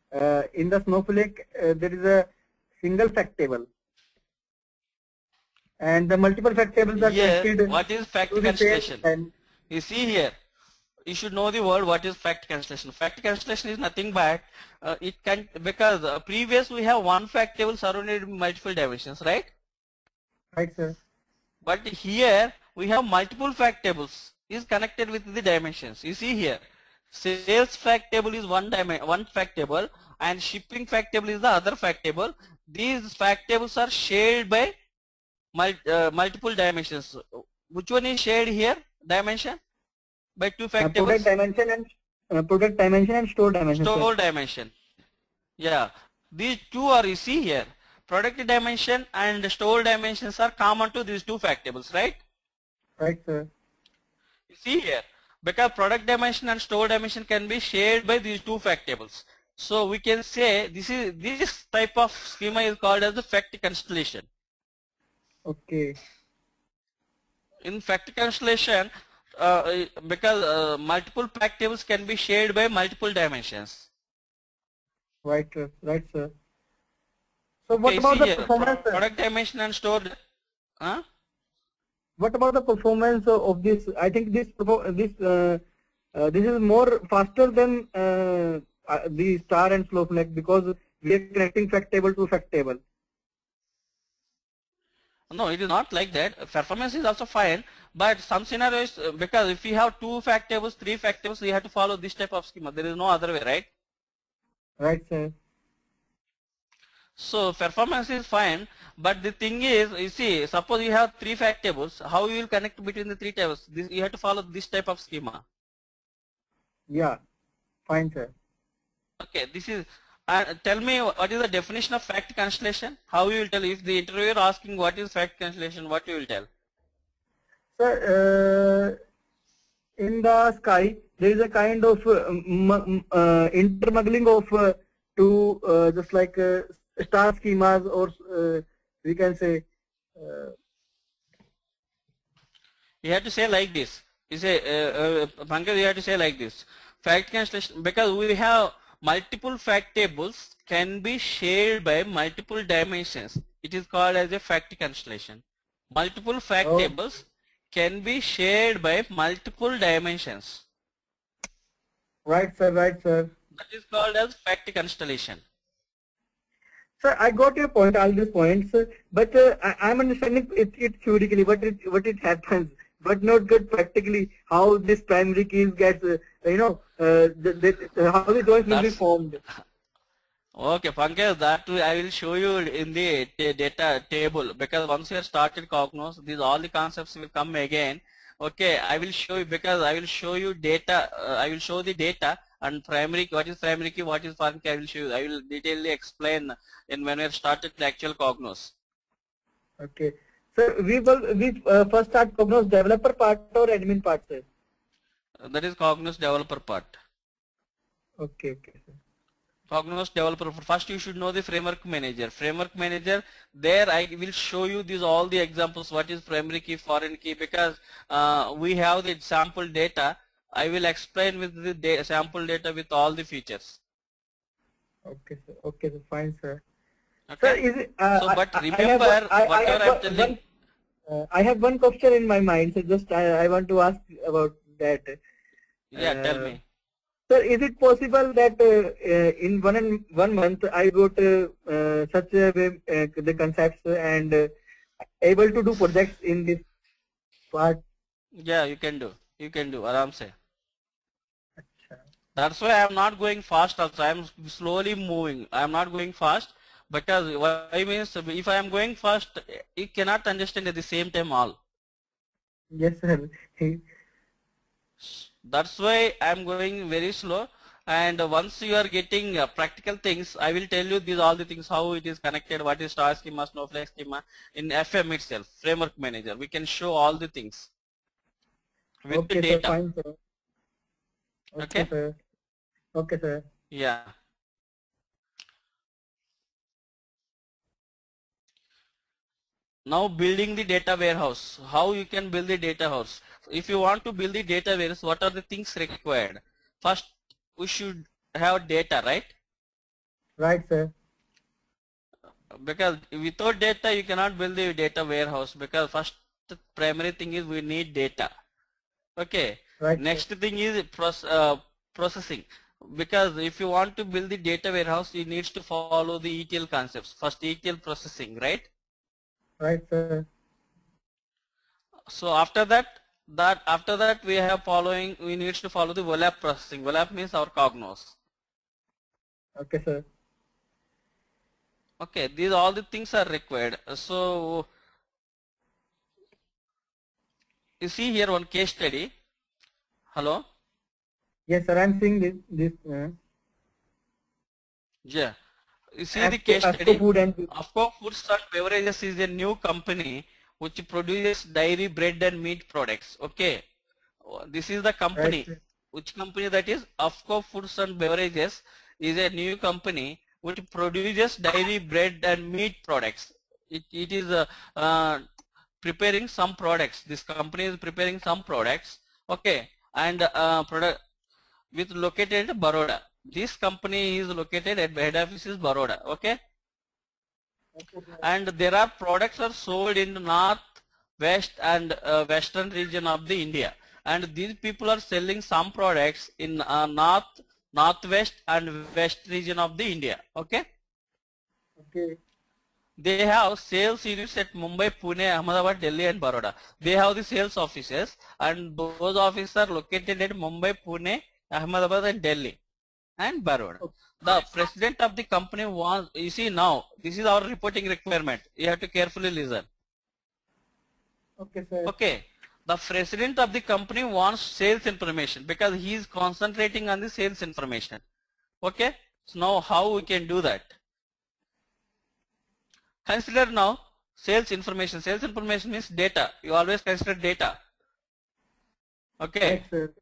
in the Snowflake, there is a single fact table, and the multiple fact tables are Here, connected what is fact to the same. cancellation? And You see here, you should know the word what is fact cancellation. Fact cancellation is nothing but it can, because previous we have one fact table surrounded with multiple dimensions, right? right, sir. But here we have multiple fact tables is connected with the dimensions. You see here, sales fact table is one fact table, and shipping fact table is the other fact table. These fact tables are shared by multiple dimensions. Which one is shared here? Dimension by two fact tables. Product dimension and store dimension. Store dimension. Yeah, these two are, you see here, product dimension and store dimensions are common to these two fact tables, right? Right, sir. You see here, because product dimension and store dimension can be shared by these two fact tables. So we can say this type of schema is called as the fact constellation. Okay. In fact constellation, because multiple fact tables can be shared by multiple dimensions. Right, sir. Right, sir. So Okay, what about the here, performance? Product dimension and store. Huh? What about the performance of this? I think this is more faster than the star and Snowflake, because we are connecting fact table to fact table. No, it is not like that. Performance is also fine, but some scenarios, because if we have two fact tables, three fact tables, we have to follow this type of schema. There is no other way, right? Right, sir. So performance is fine, but the thing is, you see, suppose you have three fact tables, how you will connect between the three tables? You have to follow this type of schema. Yeah, fine, sir. Okay, this is. Tell me, what is the definition of fact constellation? How you will tell? If the interviewer asking what is fact constellation, what you will tell? Sir, in the sky there is a kind of intermingling of two just like star schemas, or we can say. You have to say like this. You say, Pankaj, you have to say like this. Fact constellation, because we have multiple fact tables can be shared by multiple dimensions. It is called as a fact constellation. Multiple fact tables can be shared by multiple dimensions. Right, sir. Right, sir. That is called as fact constellation. Sir, I got your point, all these points, but I'm understanding it theoretically, what it happens, but not good practically. How this primary keys gets, how the joins will be formed. Okay, Pankaj, that I will show you in the data table, because once you have started Cognos, these all the concepts will come again. Okay, I will show you, because I will show you data. I will show the data and primary. What is primary key? What is foreign key? I will show you. I will detailedly explain in when we have started the actual Cognos. Okay, so we first start Cognos developer part or admin part, sir? That is Cognos developer part. Okay, okay, sir. Cognos developer. First you should know the framework manager. Framework manager, there I will show you these all the examples, what is primary key, foreign key, because we have the sample data. I will explain with the sample data with all the features. Okay, sir. Okay, sir. Fine, sir. Okay. Sir, is it, but remember whatever I'm telling. I have one question in my mind, so just I want to ask about that. Yeah, tell me. Sir, is it possible that in one month I got such a way, the concepts and able to do projects in this part? Yeah, you can do. You can do. Aram se. That's why I am not going fast. Also, I am slowly moving. I am not going fast, because why means if I am going fast, you cannot understand at the same time all. Yes, sir. That's why I am going very slow. And once you are getting practical things, I will tell you these all the things, how it is connected, what is star schema, Snowflake schema in FM itself, framework manager. We can show all the things with the data. Sir, fine, sir. Okay, sir. Okay, sir. Yeah. Now building the data warehouse. How you can build the data house? If you want to build the data warehouse, what are the things required? First, we should have data, right? Right, sir. Because without data you cannot build the data warehouse, because first primary thing is we need data. Okay. Right, Next sir. thing is processing. Because if you want to build the data warehouse, you need to follow the ETL concepts. First ETL processing, right? Right, sir. So after that we need to follow the WLAP processing. WLAP means our Cognos. Okay, sir. Okay, these all the things are required. So you see here one case study. Hello? Yes, sir. I'm seeing this Yeah. You see the case AFCO study. food and AFCO Foods and Beverages is a new company which produces dairy, bread and meat products. Okay. This is the right, company. sir. Which company that is? AFCO Foods and Beverages is a new company which produces dairy, bread and meat products. It is preparing some products. This company is preparing some products. Okay. And product with located at Baroda. This company is located at head office is Baroda. Okay. Okay, sir. And there are products are sold in north, west and western region of the India, and these people are selling some products in north, northwest and west region of the India. Okay. Okay. They have sales units at Mumbai, Pune, Ahmedabad, Delhi and Baroda. They have the sales offices, and those offices are located at Mumbai, Pune, Ahmedabad and Delhi and Baroda. The president of the company wants, you see now, this is our reporting requirement. You have to carefully listen. Okay, sir. Okay. The president of the company wants sales information because he is concentrating on the sales information. Okay. So now how we can do that? Consider now sales information. Sales information means data. You always consider data. Okay. Right, sir.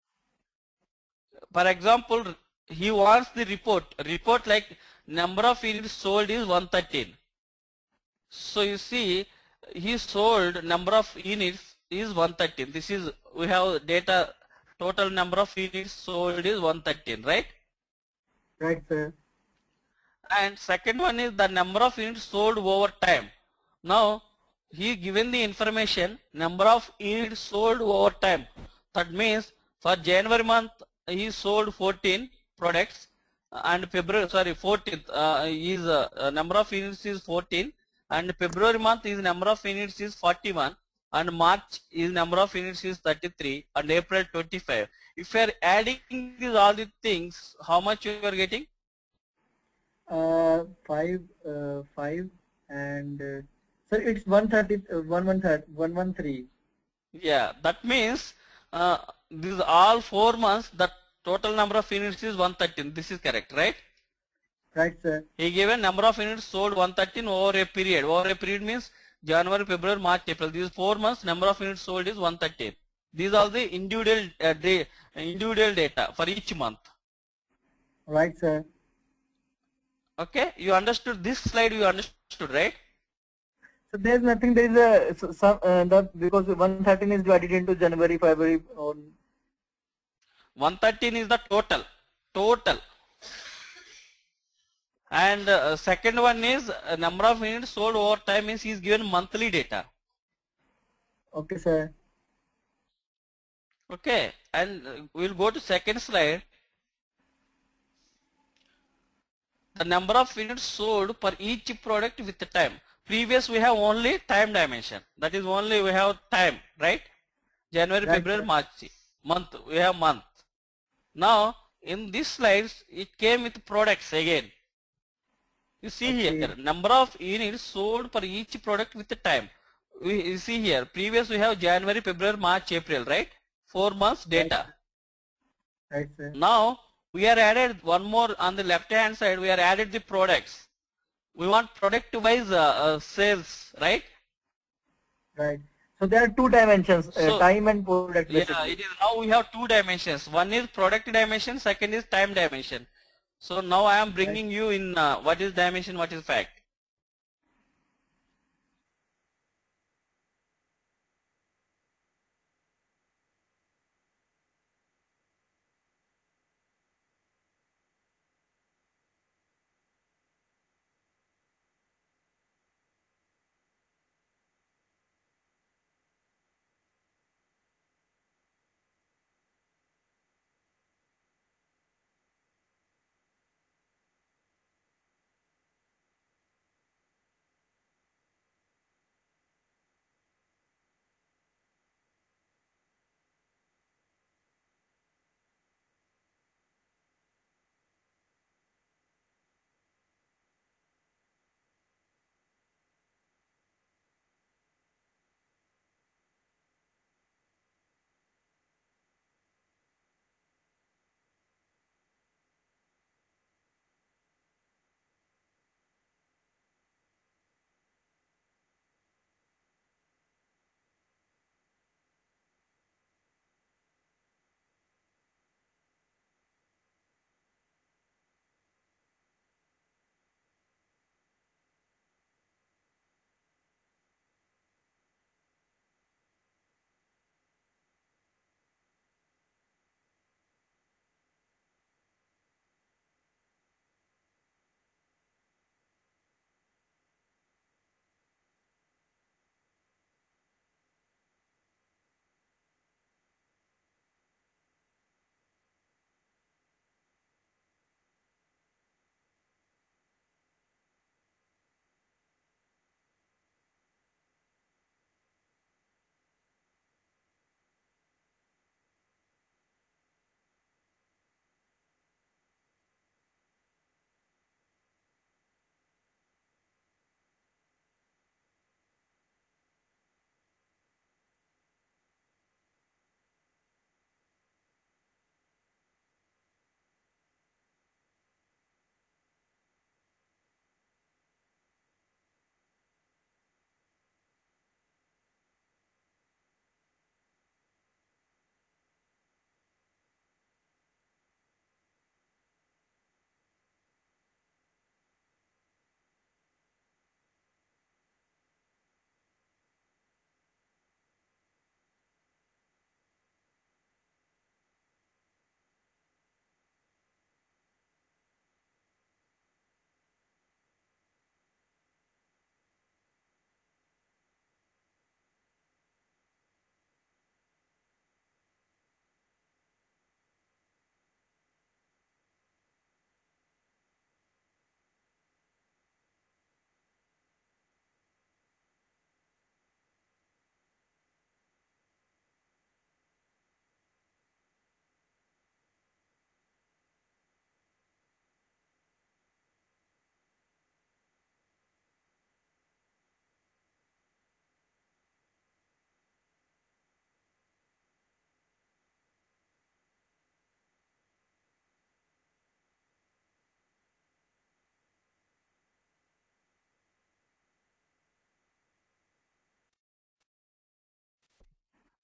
For example, he wants the report like number of units sold is 113. So you see, he sold number of units is 113. This is, we have data, total number of units sold is 113, right? Right, sir. And second one is the number of units sold over time. Now he given the information number of units sold over time. That means for January month he sold 14 products, and February, sorry, 14th is number of units is 14, and February month is number of units is 41, and March is number of units is 33, and April 25. If you are adding these all the things, how much you are getting? 5 and sir, it's 130, 113. Yeah, that means these all 4 months, the total number of units is 113. This is correct, right? Right, sir. He given number of units sold 113 over a period. Over a period means January, February, March, April. These 4 months number of units sold is 113. These are the individual data for each month. Right, sir. Okay, you understood this slide? You understood, right? So there's nothing. There is some that because 113 is divided into January, February, or 113 is the total. And second one is number of units sold over time means he is given monthly data. okay, sir. Okay, and we'll go to second slide. The number of units sold per each product with the time. Previous we have only time dimension. That is only we have time, right? January, Right, February, sir. March, month. We have month. Now in these slides it came with products again. You see Okay. here number of units sold per each product with the time. You see here previous we have January, February, March, April, right? 4 months Right, data. right, sir. Now we are added one more on the left hand side. We are added the products. We want product wise sales, right? Right. So there are two dimensions, So time and product yeah, basically. it is now we have two dimensions. One is product dimension, second is time dimension. So now I am Right. bringing you in what is dimension, what is fact.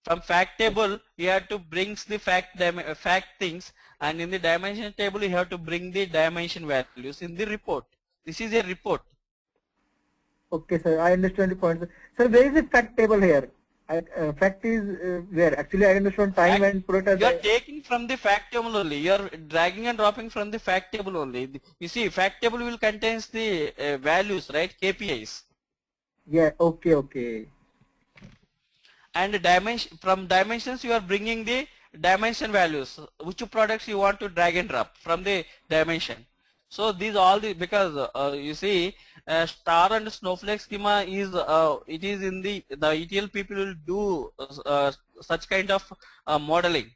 from fact table you have to bring the fact things, and in the dimension table you have to bring the dimension values in the report. This is a report. Okay, sir. I understand the point. Sir, where is the fact table here? Fact is where? Actually, I understand time and product. You are taking from the fact table only. You are dragging and dropping from the fact table only. You see, fact table will contains the values, right? KPIs. Yeah. Okay. Okay. And dimension, from dimensions you are bringing the dimension values, which products you want to drag and drop from the dimension. So these all the, because you see star and snowflake schema is it is in the ETL people will do such kind of modeling.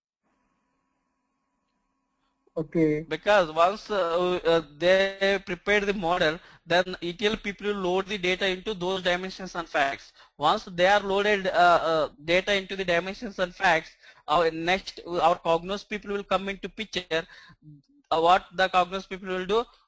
Okay. Because once they prepare the model, then ETL people will load the data into those dimensions and facts. Once they are loaded data into the dimensions and facts, our Cognos people will come into picture. What the Cognos people will do?